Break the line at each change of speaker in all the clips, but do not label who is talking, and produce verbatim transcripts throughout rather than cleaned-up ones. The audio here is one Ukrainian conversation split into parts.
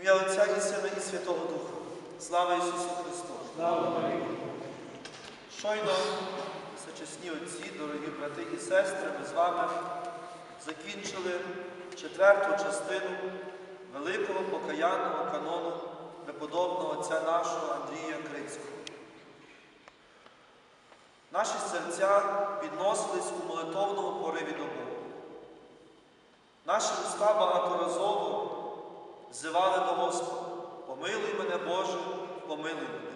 ім'я Отця і Сина і Святого Духа. Слава Ісусу Христу!
Слава Марії!
Щойно, всечесні отці, дорогі брати і сестри, ми з вами закінчили четверту частину великого покаянного канону преподобного отця нашого Андрія Крицького. Наші серця підносились у молитовному пориві до Бога. Наші уста багаторазово взивали до Господа: «Помилуй мене, Боже, помилуй мене».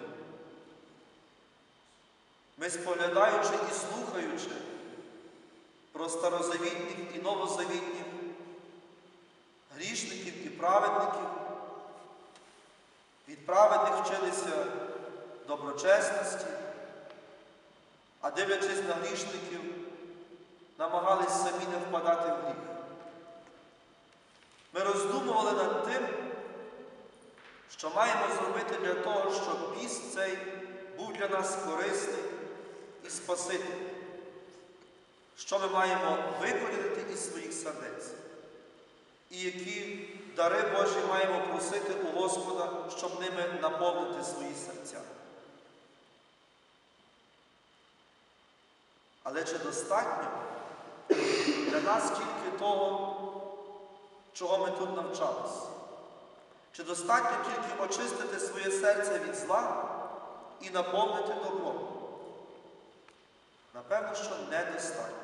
Ми, споглядаючи і слухаючи про старозавітніх і новозавітніх грішників і праведників, від праведних вчилися доброчесності, а дивлячись на грішників, намагались самі не впадати в гріх. Ми роздумували над тим, що маємо зробити для того, щоб піст цей був для нас корисний і спасительний. Що ми маємо викорінити із своїх сердець. І які дари Божі маємо просити у Господа, щоб ними наповнити свої серця. Але чи достатньо для нас тільки того, чого ми тут навчалися? Чи достатньо тільки очистити своє серце від зла і наповнити добром? Напевно, що недостатньо.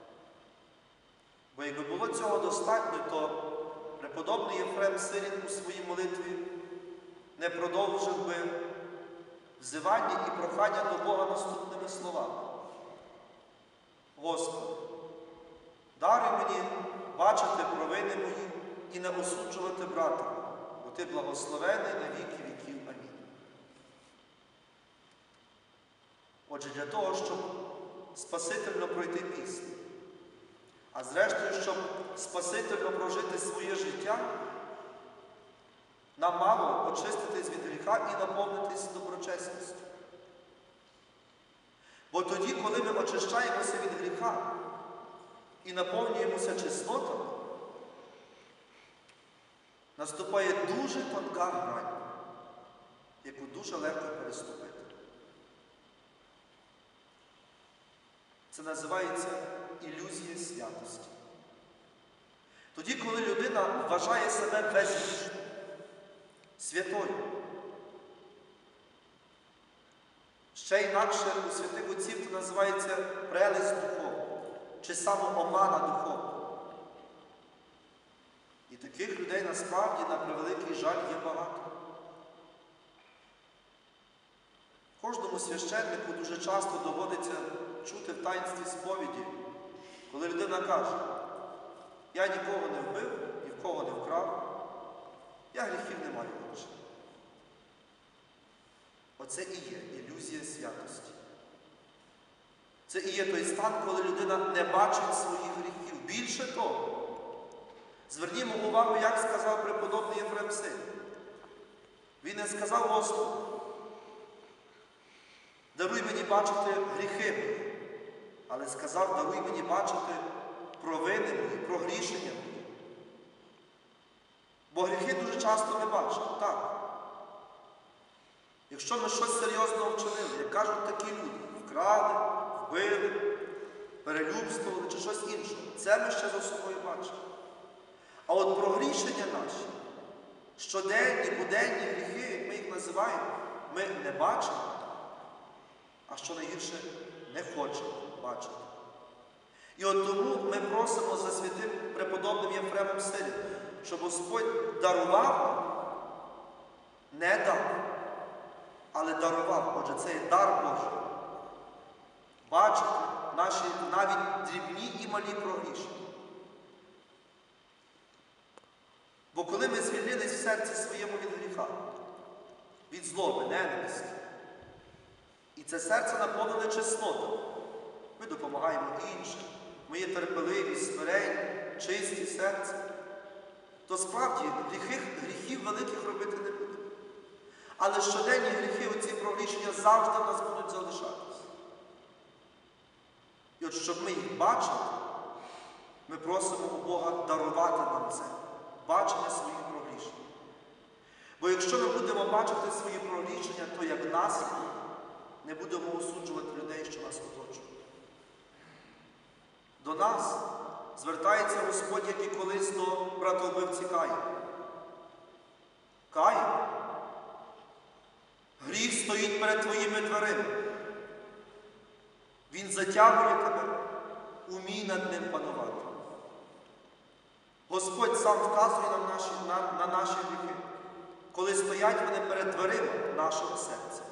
Бо якби було цього достатньо, то преподобний Єфрем Сирін у своїй молитві не продовжив би взивання і прохання до Бога наступними словами: «Господи, даруй мені бачити провини мої і не осуджувати брата, бо Ти благословений на віки віків. Амінь». Отже, для того, щоб спасительно пройти піст, а зрештою, щоб спасительно прожити своє життя, нам мало очиститись від гріха і наповнитись доброчесністю. Бо тоді, коли ми очищаємося від гріха і наповнюємося чеснотами, наступає дуже тонка грань, яку дуже легко переступити. Це називається ілюзія святості. Тоді, коли людина вважає себе безгрішною, святою, ще інакше у святих отців це називається прелесть духовна, чи самоомана духовна. І таких людей насправді, на превеликий жаль, є багато. Кожному священнику дуже часто доводиться чути в таїнстві сповіді, коли людина каже: «Я нікого не вбив, ні в кого не вкрав, я гріхів не маю більше». Оце і є ілюзія святості. Це і є той стан, коли людина не бачить своїх гріхів. Більше того, звернімо увагу, як сказав преподобний Єфрем Сирін. Він не сказав: «Господи, даруй мені бачити гріхи мої», але сказав: «Даруй мені бачити провини мої, прогрішення мої». Бо гріхи дуже часто ми бачимо, так. Якщо ми щось серйозного вчинили, як кажуть такі люди, вкрали, вбили, перелюбствували чи щось інше, це ми ще за собою бачимо. А от прогрішення наші, щоденні, буденні гріхи, як ми їх називаємо, ми не бачимо, а що найгірше, не хочемо бачити. І от тому ми просимо за святим преподобним Єфремом Сиріним, щоб Господь дарував, не дав, але дарував. Отже, це є дар Божий. Бачити наші навіть дрібні і малі прогрішення. Бо коли ми звільнились в серці своєму від гріха, від злоби, ненависті, і це серце наповнене чеснотами, ми допомагаємо іншим, ми є терпеливі, смиренні, чисті серця, то справді гріхів, гріхів великих робити не будемо. Але щоденні гріхи, оці прогрішення завжди в нас будуть залишатися. І от щоб ми їх бачили, ми просимо у Бога дарувати нам це, бачення своїх прогрішень. бачити свої прогрішення, то як наслідок не будемо осуджувати людей, що нас оточують. До нас звертається Господь, як і колись до братовбивці Каїна. Каїн, гріх стоїть перед твоїми дверима. Він затягує тебе, умій над ним панувати. Господь сам вказує нам наші, на, на наші гріхи, коли стоять вони перед дверима нашого серця.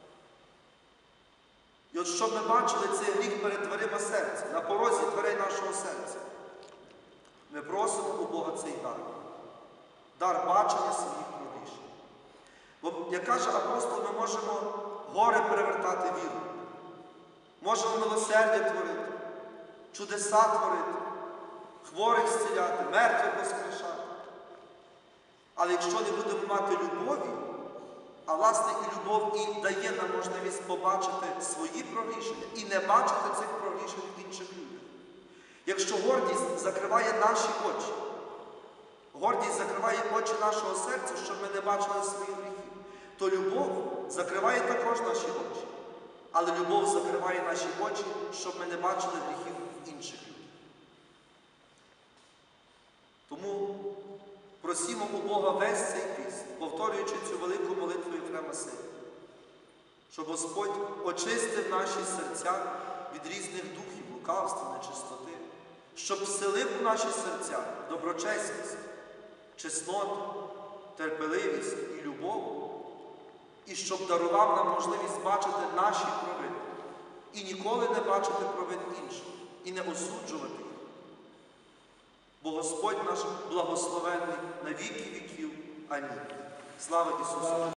І от щоб ми бачили цей гріх перед дверима серця, на порозі дверей нашого серця, ми просимо у Бога цей дар. Дар бачення своїх прогрішень. Бо, як каже апостол, ми можемо гори перевертати віру. Можемо милосердя творити, чудеса творити, хворих зціляти, мертвих воскрешати. Але якщо не будемо мати любові, а власне і любов і дає нам можливість побачити свої прогрішення і не бачити цих прогрішень в інших людях. Якщо гордість закриває наші очі, гордість закриває очі нашого серця, щоб ми не бачили своїх гріхів, то любов закриває також наші очі. Але любов закриває наші очі, щоб ми не бачили гріхів в інших людях. Тому просімо у Бога весь цей піст, повторюючи цю велику молитву Єфрема Сина, щоб Господь очистив наші серця від різних духів, лукавства, нечистоти, щоб вселив у наші серця доброчесність, чесноту, терпеливість і любов, і щоб дарував нам можливість бачити наші провини і ніколи не бачити провин інших, і не осуджувати їх. Бо Господь наш благословенний на віки віків. Амінь. Слава Ісусу!